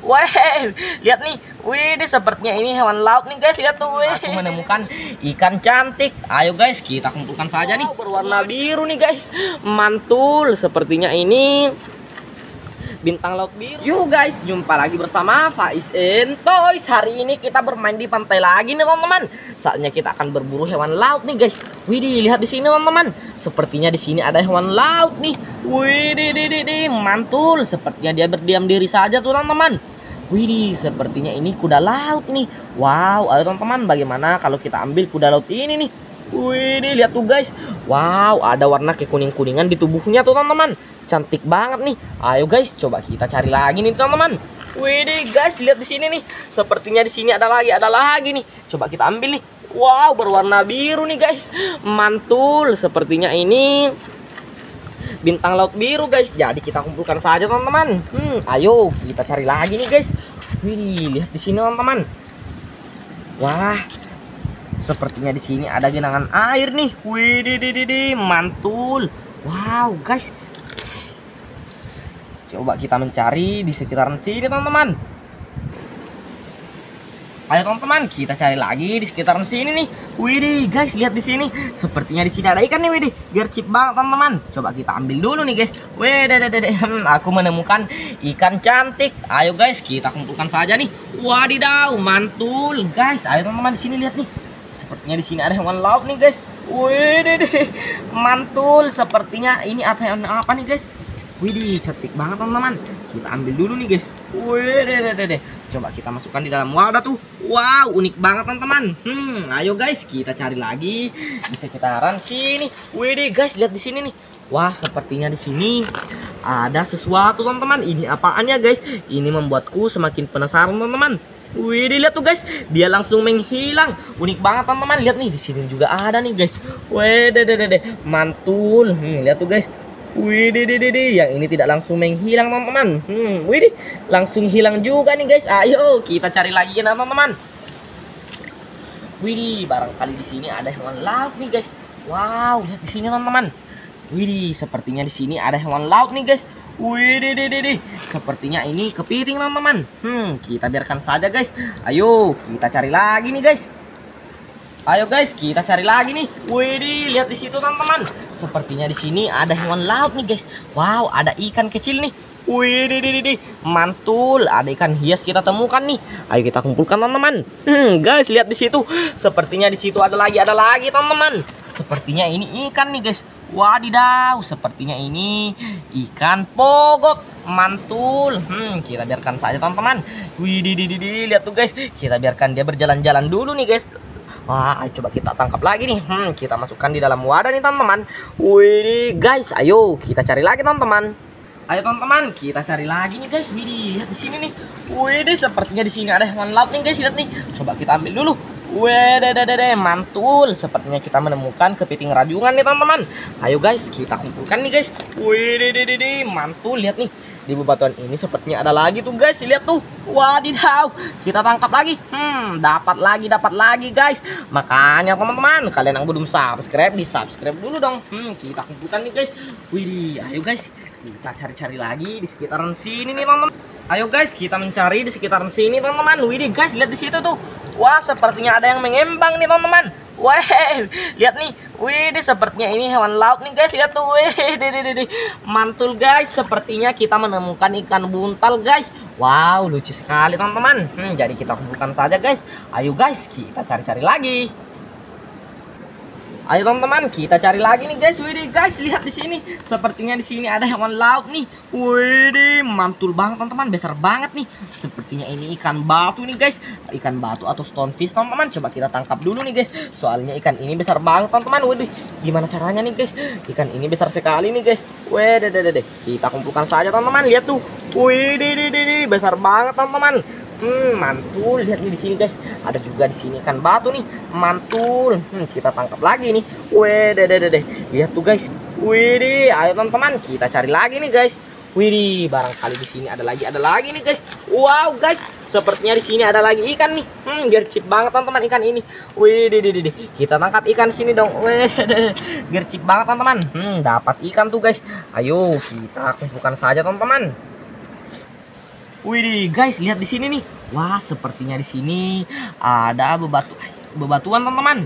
Weh, lihat nih. Wih, ini sepertinya ini hewan laut nih guys. Lihat tuh. Aku menemukan ikan cantik. Ayo guys, kita kumpulkan saja nih. Berwarna biru nih guys. Mantul. Sepertinya ini bintang laut biru. Yuk guys, jumpa lagi bersama Faiz and Toys. Hari ini kita bermain di pantai lagi nih teman-teman. Saatnya kita akan berburu hewan laut nih guys. Wih, lihat di sini teman-teman. Sepertinya di sini ada hewan laut nih. Wih, mantul. Sepertinya dia berdiam diri saja tuh teman-teman. Wih, sepertinya ini kuda laut nih. Wow, ayo teman-teman, bagaimana kalau kita ambil kuda laut ini nih? Wih, lihat tuh guys. Wow, ada warna kekuning-kuningan di tubuhnya tuh teman-teman. Cantik banget nih. Ayo guys, coba kita cari lagi nih teman-teman. Wih guys, lihat di sini nih. Sepertinya di sini ada lagi nih. Coba kita ambil nih. Wow, berwarna biru nih guys. Mantul. Sepertinya ini bintang laut biru guys. Jadi kita kumpulkan saja teman-teman. Ayo kita cari lagi nih guys. Wih, lihat di sini teman-teman. Wah, sepertinya di sini ada genangan air nih. Wih, mantul. Wow guys, coba kita mencari di sekitaran sini teman-teman. Ayo teman-teman, kita cari lagi di sekitaran sini nih. Widih guys, lihat di sini. Sepertinya di sini ada ikan nih, widih. Gercep banget teman-teman. Coba kita ambil dulu nih guys. Aku menemukan ikan cantik. Ayo guys, kita kumpulkan saja nih. Wadidaw, mantul guys. Ayo teman-teman, di sini lihat nih. Sepertinya di sini ada hewan laut nih guys. Mantul. Sepertinya ini apa nih guys? Widih, cantik banget teman-teman. Kita ambil dulu nih guys. Coba kita masukkan di dalam wadah tuh. Wow, unik banget teman-teman. Ayo guys, kita cari lagi di sekitaran sini. Widih guys, lihat di sini nih. Wah, sepertinya di sini ada sesuatu teman-teman. Ini apaan ya guys? Ini membuatku semakin penasaran teman-teman. Wih, lihat tuh guys, dia langsung menghilang. Unik banget teman-teman. Lihat nih, di sini juga ada nih guys. Mantul. Lihat tuh guys. Wih, yang ini tidak langsung menghilang teman-teman. Wih, langsung hilang juga nih guys. Ayo kita cari lagi ya teman-teman. Wih, barangkali di sini ada hewan laut nih guys. Wow, lihat di sini teman-teman. Wih, sepertinya di sini ada hewan laut nih guys. Wih, sepertinya ini kepiting teman-teman. Kita biarkan saja guys. Ayo kita cari lagi nih guys. Ayo guys, kita cari lagi nih. Wih, lihat di situ teman-teman. Sepertinya di sini ada hewan laut nih guys. Wow, ada ikan kecil nih. Wih, mantul. Ada ikan hias kita temukan nih. Ayo kita kumpulkan teman-teman. Guys, lihat di situ. Sepertinya di situ ada lagi teman-teman. Sepertinya ini ikan nih guys. Wadidaw, sepertinya ini ikan pogot. Mantul. Kita biarkan saja teman-teman. Wih, lihat tuh guys. Kita biarkan dia berjalan-jalan dulu nih guys. Wah, coba kita tangkap lagi nih. Kita masukkan di dalam wadah nih teman-teman. Wih guys, ayo kita cari lagi teman-teman. Ayo teman-teman, kita cari lagi nih guys. Wih, lihat di sini nih. Wih, sepertinya di sini ada hewan laut nih guys. Lihat nih. Coba kita ambil dulu. Wih, mantul. Sepertinya kita menemukan kepiting rajungan nih teman-teman. Ayo guys, kita kumpulkan nih guys. Wih, mantul. Lihat nih. Di bebatuan ini sepertinya ada lagi tuh guys. Lihat tuh. Wadidaw. Kita tangkap lagi. Dapat lagi guys. Makanya teman-teman, kalian yang belum subscribe, di subscribe dulu dong. Kita kumpulkan nih guys. Wih, ayo guys, kita cari-cari lagi di sekitaran sini nih teman-teman. Ayo guys, kita mencari di sekitaran sini teman-teman. Wih guys, lihat di situ tuh. Wah, sepertinya ada yang mengembang nih teman-teman. Wah, lihat nih. Wih, sepertinya ini hewan laut nih guys. Lihat tuh. Wih, mantul guys. Sepertinya kita menemukan ikan buntal guys. Wow, lucu sekali teman-teman. Jadi kita kumpulkan saja guys. Ayo guys, kita cari-cari lagi. Ayo teman-teman, kita cari lagi nih guys. Wih guys, lihat di sini. Sepertinya di sini ada hewan laut nih. Wih, mantul banget teman-teman, besar banget nih. Sepertinya ini ikan batu nih guys. Ikan batu atau stonefish teman-teman. Coba kita tangkap dulu nih guys. Soalnya ikan ini besar banget teman-teman. Wih, gimana caranya nih guys? Ikan ini besar sekali nih guys. Wih, kita kumpulkan saja teman-teman. Lihat tuh. Wih, besar banget teman-teman. Mantul. Lihat nih di sini guys. Ada juga di sini ikan batu nih. Mantul. Kita tangkap lagi nih. Wih, lihat tuh guys. Wih, ayo teman-teman, kita cari lagi nih guys. Wih, barangkali di sini ada lagi nih guys. Wow guys, sepertinya di sini ada lagi ikan nih. Gercep banget teman-teman ikan ini. Wih, kita tangkap ikan sini dong. Wih, gercep banget teman-teman. Dapat ikan tuh guys. Ayo kita kumpulkan saja teman-teman. Wih, guys, lihat di sini nih. Wah, sepertinya di sini ada bebatuan, teman-teman.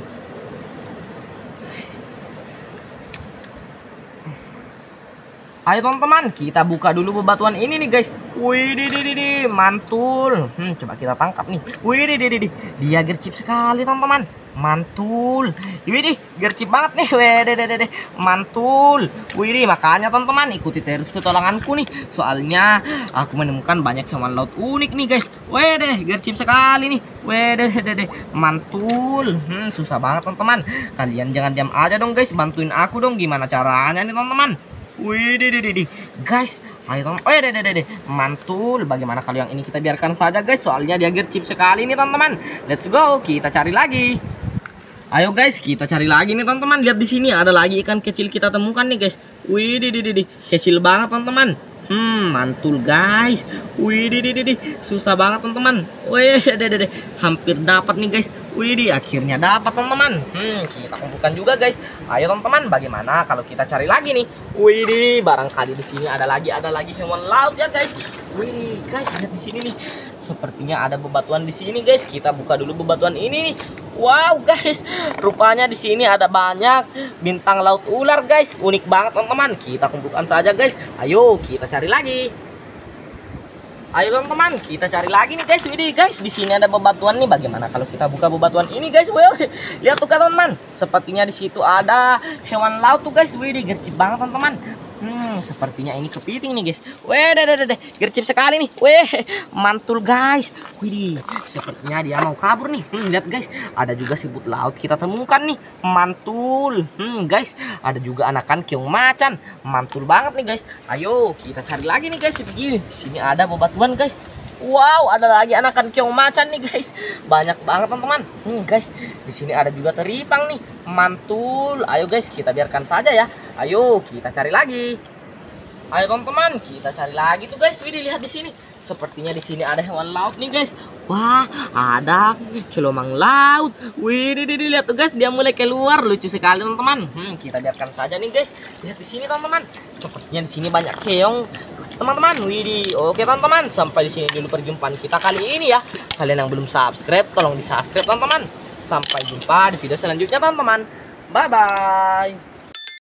Ayo teman-teman, kita buka dulu bebatuan ini nih guys. Wih, mantul. Coba kita tangkap nih. Wih, dia gercep sekali teman-teman. Mantul. Wih, gercep banget nih. Wih, mantul. Wih, makanya teman-teman ikuti terus petualanganku nih. Soalnya aku menemukan banyak hewan laut unik nih guys. Wih, gercep sekali nih. Wih, mantul. Susah banget teman-teman. Kalian jangan diam aja dong guys. Bantuin aku dong. Gimana caranya nih teman-teman? Wih, guys, ayo teman. Oh, mantul. Bagaimana kalau yang ini kita biarkan saja guys, soalnya dia gercep sekali nih teman-teman. Let's go, kita cari lagi. Ayo guys, kita cari lagi nih teman-teman. Lihat di sini ada lagi ikan kecil kita temukan nih guys. Wih, kecil banget teman-teman. Mantul guys. Wih, susah banget teman-teman. Wih, hampir dapat nih guys. Wih, akhirnya dapat teman-teman. Kita kumpulkan juga guys. Ayo teman-teman, bagaimana kalau kita cari lagi nih? Wih, barangkali di sini ada lagi hewan laut ya guys. Wih, guys, lihat di sini nih. Sepertinya ada bebatuan di sini guys. Kita buka dulu bebatuan ini nih. Wow guys, rupanya di sini ada banyak bintang laut ular guys. Unik banget teman-teman. Kita kumpulkan saja guys. Ayo kita cari lagi. Ayo teman-teman, kita cari lagi nih guys. Widih guys, di sini ada bebatuan nih. Bagaimana kalau kita buka bebatuan ini guys? Well, lihat tuh kan teman-teman. Sepertinya di situ ada hewan laut tuh guys. Widih, gercep banget teman-teman. Sepertinya ini kepiting nih guys. Weh, gercep sekali nih. Weh, mantul guys. Widih, sepertinya dia mau kabur nih. Lihat guys, ada juga siput laut kita temukan nih. Mantul. Guys, ada juga anakan keong macan. Mantul banget nih guys. Ayo, kita cari lagi nih guys. Di sini ada bebatuan guys. Wow, ada lagi anakan keong macan nih guys. Banyak banget teman-teman. Guys, di sini ada juga teripang nih. Mantul. Ayo guys, kita biarkan saja ya. Ayo, kita cari lagi. Ayo teman-teman, kita cari lagi tuh guys. Widih, lihat di sini. Sepertinya di sini ada hewan laut nih guys. Wah, ada kelomang laut. Widih, lihat tuh guys, dia mulai keluar. Lucu sekali teman-teman. Kita biarkan saja nih guys. Lihat di sini teman-teman. Sepertinya di sini banyak keong teman-teman. Widih. Oke teman-teman, sampai di sini dulu perjumpaan kita kali ini ya. Kalian yang belum subscribe, tolong di subscribe teman-teman. Sampai jumpa di video selanjutnya teman-teman. Bye bye.